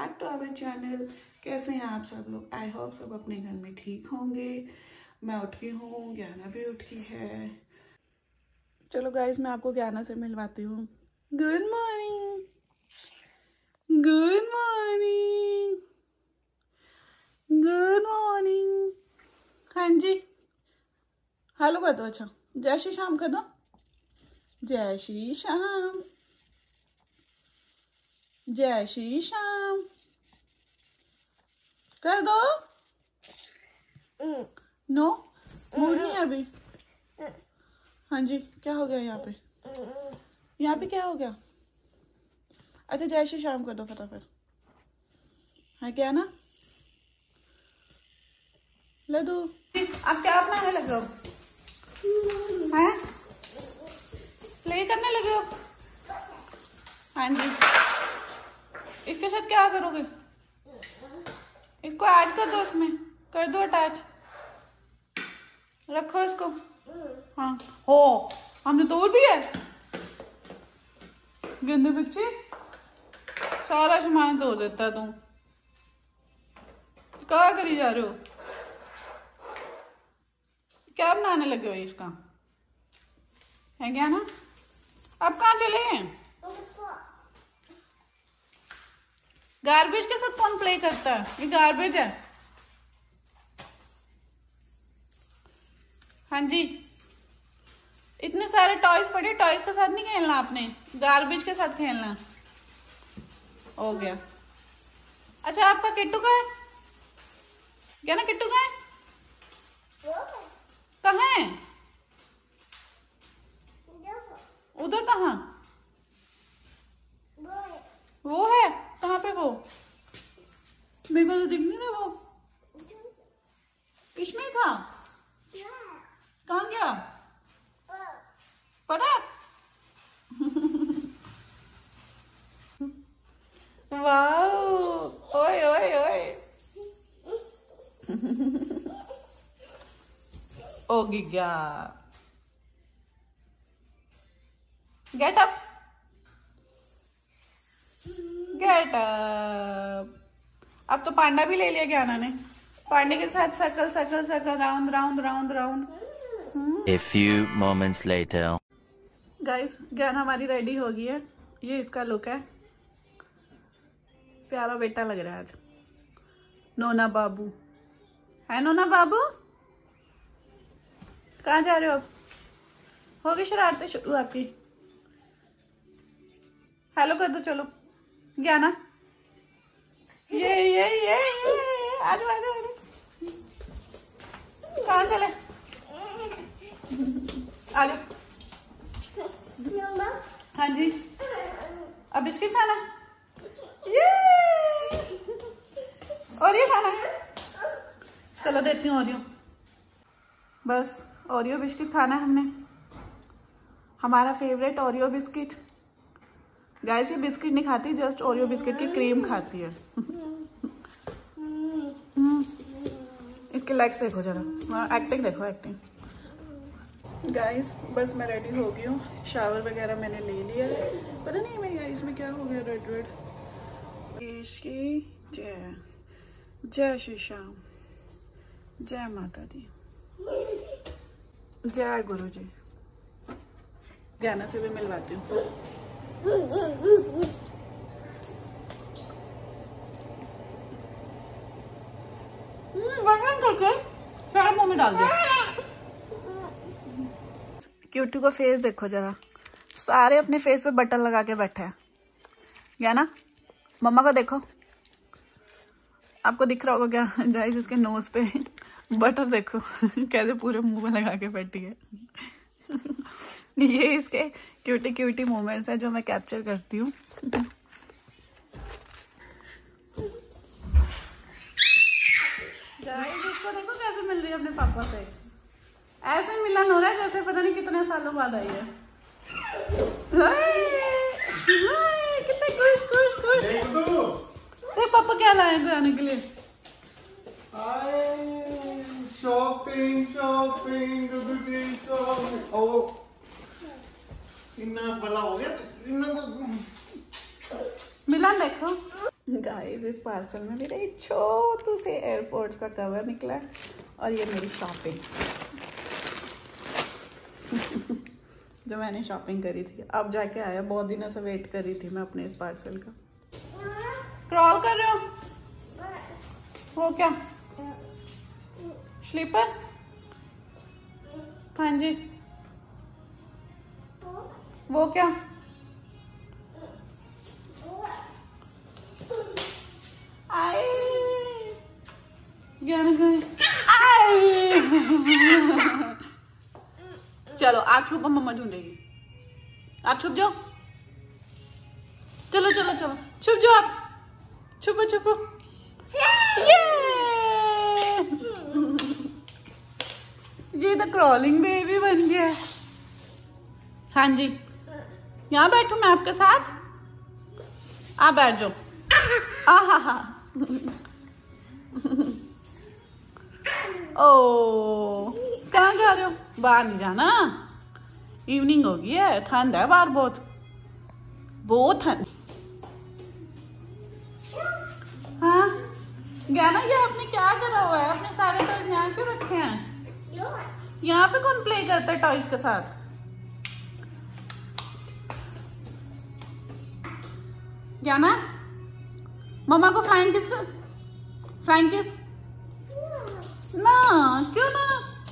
Back to our channel. कैसे हैं आप सब लोग? आई होप सब अपने घर में ठीक होंगे। मैं उठी हूँ, ज्ञाना भी उठी है। चलो गाइस, मैं आपको ज्ञाना से मिलवाती हूँ। Good morning, good morning, good morning. हाँ जी, हेलो कर दो। अच्छा, जय श्री श्याम कर दो। जय श्री श्याम, जय श्री श्याम कर दो। नो मूड नहीं है अभी। हाँ जी, क्या हो गया यहाँ पे? यहाँ पे क्या हो गया? अच्छा, जय श्री श्याम कर दो फटाफट। हाँ क्या ना लड्डू, आप क्या बनाने लगे हो? हैं? प्ले करने लगे हो? हाँ जी, इसके साथ क्या करोगे? इसको ऐड कर दो, इसमें कर दो अटैच, रखो इसको। हाँ हो, हमने तोड़ दिया। गंदे बच्चे, सारा सामान तोड़ देता तू। क्या करी जा रहे हो? क्या बनाने लगे हो इसका? है क्या ना? अब कहाँ चले हैं? गार्बेज के साथ कौन प्ले करता है? ये गार्बेज है। हाँ जी, इतने सारे टॉयज पड़े, टॉयज के साथ नहीं खेलना आपने, गार्बेज के साथ खेलना। हो गया। अच्छा, आपका किट्टू का है क्या ना? किट्टू का है? कहाँ है? उधर कहाँ? वो है कहाँ पे? वो मेरे को तो दिख नहीं रहा। वो इसमें था। कहाँ गया? पड़ा? वाओ, ओए ओए ओए। ओ गिग्गा, गेट अप, गेट अप। अब तो पांडा भी ले लिया ज्ञाना ने। पांडे के साथ circle circle circle, round round round round. A few moments later. Guys, Gyana हमारी रेडी हो गई है। ये इसका लुक है। प्यारा बेटा लग रहा है आज। नोना बाबू है। नोना बाबू कहाँ जा रहे हो? अब होगी शरारतें शुरू आपकी। हेलो कर दो चलो ज्ञाना। ये आ जाओ आ जाओ। कहाँ चले? आ जाओ। हाँ जी, अब बिस्किट खाना? ये और ये खाना? चलो देती हूँ ओरियो। बस ओरियो बिस्किट खाना है हमने, हमारा फेवरेट ओरियो बिस्किट। गाइस, ये बिस्किट नहीं खाती, जस्ट ओरियो बिस्किट की क्रीम खाती है। इसके लेग्स देखो जरा, एक्टिंग देखो, एक्टिंग। गाइस, बस मैं रेडी हो गई हूँ। शावर वगैरह मैंने ले लिया है। पता नहीं मेरी आईज में क्या हो गया, रेड रेड। देश की जय, जय श्री श्याम, जय माता दी, जय गुरु जी। ज्ञाना से भी मिलवाती हूँ। करके सारा मुंह में डाल दिया। क्यूटी को फेस देखो जरा, सारे अपने फेस पे बटन लगा के बैठे हैं। क्या ना? मम्मा को देखो, आपको दिख रहा होगा क्या? गाइस, इसके नोज पे बटर देखो कैसे पूरे मुंह में लगा के बैठी है। ये इसके क्यूटी क्यूटी मोमेंट्स हैं जो मैं कैप्चर करती हूँ। गाइस, इसको देखो कैसे मिल रही है अपने पापा से। ऐसे मिलन हो रहा है जैसे पता नहीं कितने सालों बाद आई है। कितने खुश खुश खुश। देख पापा क्या लाए खाने के लिए। Shopping shopping shopping. ओ इतना बड़ा हो गया। मिलन देखो, गाइस इस पार्सल में मेरे एक छोटू से एयरपोर्ट्स का कवर निकला है और ये मेरी शॉपिंग जो मैंने शॉपिंग करी थी अब जाके आया। बहुत दिनों से वेट कर रही थी मैं अपने इस पार्सल का। क्रॉल कर रहे हो? वो क्या स्लीपर? हाँ जी। वो क्या? आए ज्ञान गए। आए चलो आप छुपो, मम्मा ढूंढेगी। आप छुप जाओ। चलो चलो चलो छुप जाओ आप। छुपो छुपो। ये तो क्रॉलिंग बेबी बन गया। हाँ जी यहाँ बैठू मैं आपके साथ। आप बैठ जाओ। आहा ओ कहाँ जा रहे हो? बाहर नहीं जाना, इवनिंग हो गई है, ठंड है बाहर बहुत बहुत ठंड। हाँ ज्ञाना ये आपने क्या करा हुआ है? अपने सारे टॉयज यहाँ क्यों रखे हैं? यहाँ पे कौन प्ले करता है टॉयज के साथ? ज्ञाना मम्मा को फ्लाइंग किस? Flying kiss? ना क्यों ना?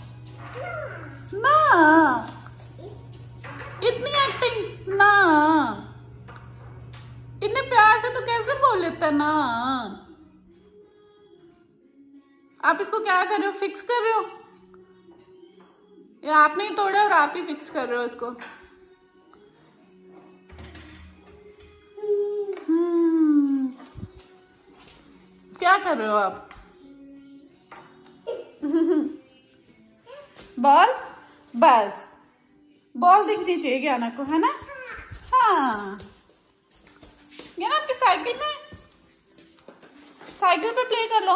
ना इतनी एक्टिंग ना, इतने प्यार से तो कैसे बोल लेता ना। आप इसको क्या कर रहे हो? फिक्स कर रहे हो या आपने ही तोड़ा और आप ही फिक्स कर रहे हो इसको? क्या कर रहे हो आप? बॉल बस बॉल दिखनी चाहिए ज्ञाना को, है ना? हाँ ज्ञाना आपकी साइकिल में, साइकिल पे प्ले कर लो।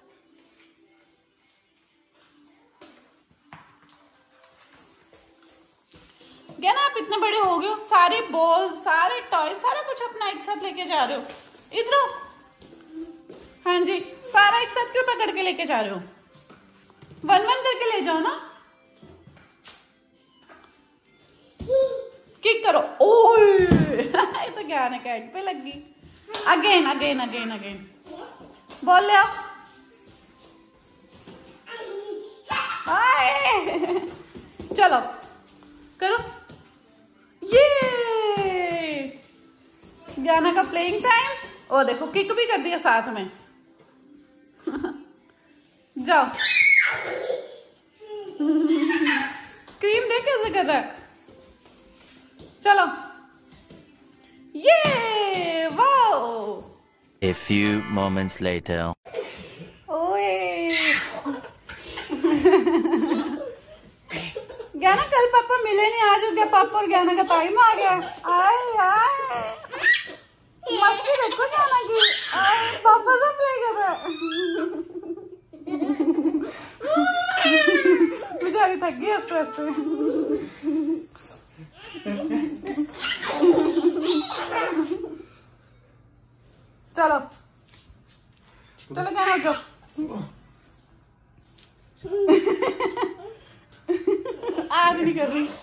ज्ञाना आप इतने बड़े हो गए हो, सारे बॉल सारे टॉय सारा कुछ अपना एक साथ लेके जा रहे हो। इधर हाँ जी सारा एक साथ क्यों पकड़ के लेके जा रहे हो? वन वन करके ले जाओ ना। किक करो। ओए तो क्या ना कैट पे लग गई। Again again again again ball ले आओ। चलो करो। ये ज्ञाना का प्लेइंग टाइम। ओ देखो किक भी कर दिया साथ में। जाओ स्क्रीम देख कैसे कर रहा है। चलो ये wow. A few moments later. ओए ज्ञाना कल पापा मिले नहीं, आज क्या पापा और ज्ञाना का टाइम आ गया। आए आए मस्ती देखो ज्ञाना की। आए पापा से प्ले कर रहा है। बेचारी थक गई हंसते हंसते। चलो चलो क्या हो जाओ। आज नहीं कर रही।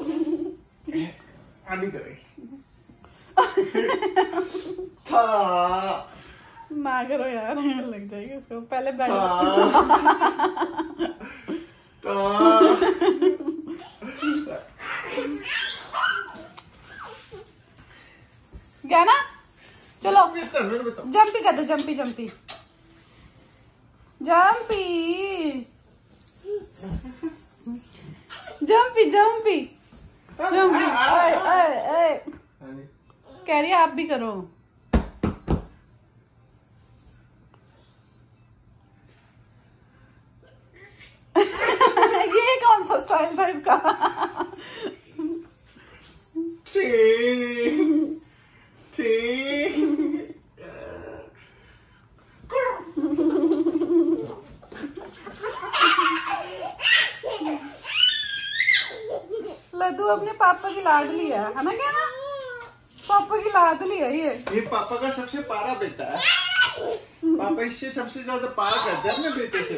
आनी करे ना करो यार, लग जाएगी उसको। पहले बैठ गया ना। चलो जंपी कर दो, jumpy jumpy jumpy jumpy jumpy jumpy. कह रही है आप भी करो। ये कौन सा स्टाइल था इसका? लड्डू अपने पापा की लाडली है ना? क्या ना पापा की लात ली है ये पापा का सबसे प्यारा बेटा है। पापा इससे सबसे ज्यादा प्यार करते हैं अपने बेटे से।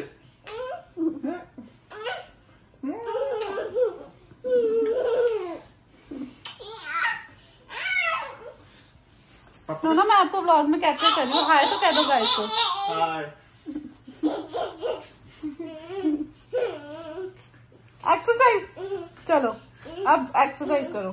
सुनो मैं आपको व्लॉग में कैप्चर कर रही हूँ। हाय तो कह दो गाइस को। हाय। एक्सरसाइज चलो अब एक्सरसाइज करो।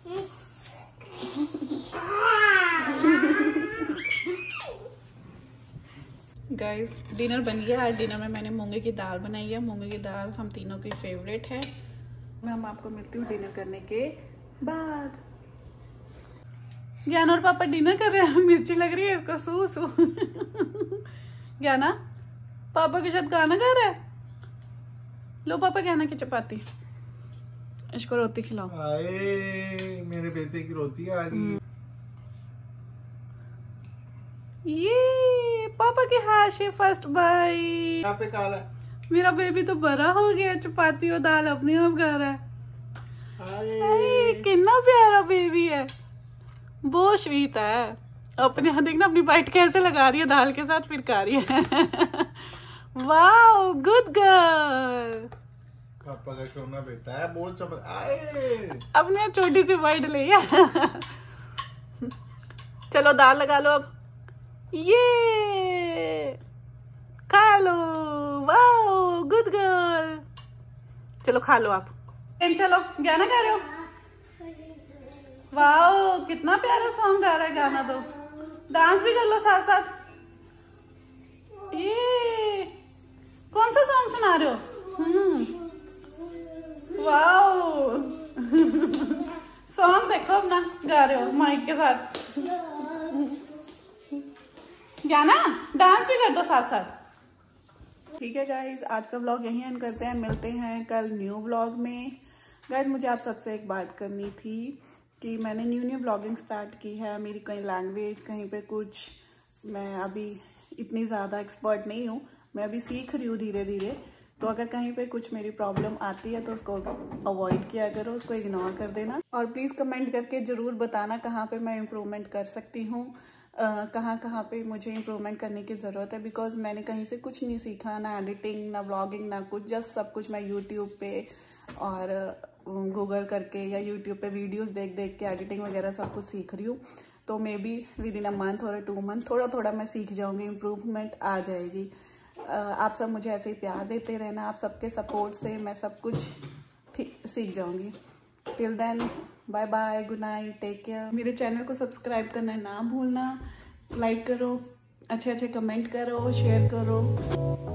गाइस डिनर बन गया है। डिनर में मैंने मूंगे की दाल बनाई है। मूंगे की दाल हम तीनों की फेवरेट है। मैं आपको मिलती हूँ डिनर करने के बाद। ज्ञान और पापा डिनर कर रहे हैं। मिर्ची लग रही है इसको सू सू। ज्ञाना पापा के साथ गाना गा रहा है। लो पापा ज्ञाना की चपाती, इसको रोटी खिलाओ। आए मेरे बेटे की रोटी आ गई। ये पापा के हाथ से फर्स्ट बाई। यहाँ पे काला। मेरा बेबी तो बड़ा हो गया। चपाती और दाल अपने आप गा रहा है। आए कितना प्यारा बेबी है। बहुत स्वीट है। अपने यहाँ देखना अपनी बाइट कैसे लगा रही है दाल के साथ फिर खा रही है। Wow good girl. पापा का सोना बेटा है। बहुत चमक। आए अपने छोटी सी बाइट ले। चलो दाल लगा लो अब। ये खा लो। Wow good girl. चलो खा लो आप। चलो गाना गा रहे हो। वाओ कितना प्यारा सॉन्ग गा रहा है गाना। तो डांस भी कर लो साथ साथ। ये कौन सा सॉन्ग सुना रहे हो? वाओ सॉन्ग देखो अपना गा रहे हो माइक के साथ। गाना डांस भी कर दो साथ साथ। ठीक है गाइज आज का व्लॉग यहीं एंड करते हैं। मिलते हैं कल न्यू व्लॉग में। गाइज मुझे आप सबसे एक बात करनी थी कि मैंने न्यू व्लॉगिंग स्टार्ट की है। मेरी कहीं लैंग्वेज कहीं पे कुछ, मैं अभी इतनी ज़्यादा एक्सपर्ट नहीं हूँ। मैं अभी सीख रही हूँ धीरे धीरे। तो अगर कहीं पे कुछ मेरी प्रॉब्लम आती है तो उसको अवॉइड किया करो, उसको इग्नोर कर देना। और प्लीज़ कमेंट करके ज़रूर बताना कहाँ पे मैं इम्प्रूवमेंट कर सकती हूँ, कहाँ पे मुझे इम्प्रूवमेंट करने की ज़रूरत है। बिकॉज मैंने कहीं से कुछ नहीं सीखा, ना एडिटिंग ना व्लॉगिंग ना कुछ। जस्ट सब कुछ मैं यूट्यूब पे और गूगल करके या यूट्यूब पे वीडियोस देख देख के एडिटिंग वगैरह सब कुछ सीख रही हूँ। तो maybe within a month और 2 मंथ थोड़ा थोड़ा मैं सीख जाऊँगी, इम्प्रूवमेंट आ जाएगी। आप सब मुझे ऐसे ही प्यार देते रहना। आप सबके सपोर्ट से मैं सब कुछ सीख जाऊँगी। Till then bye bye, good night, take care. मेरे चैनल को सब्सक्राइब करना ना भूलना। लाइक करो, अच्छे अच्छे कमेंट करो, शेयर करो।